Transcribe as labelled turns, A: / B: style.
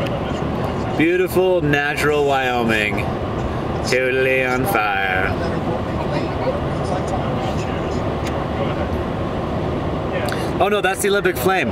A: Beautiful, natural Wyoming. Totally on fire. Oh no, that's the Olympic flame.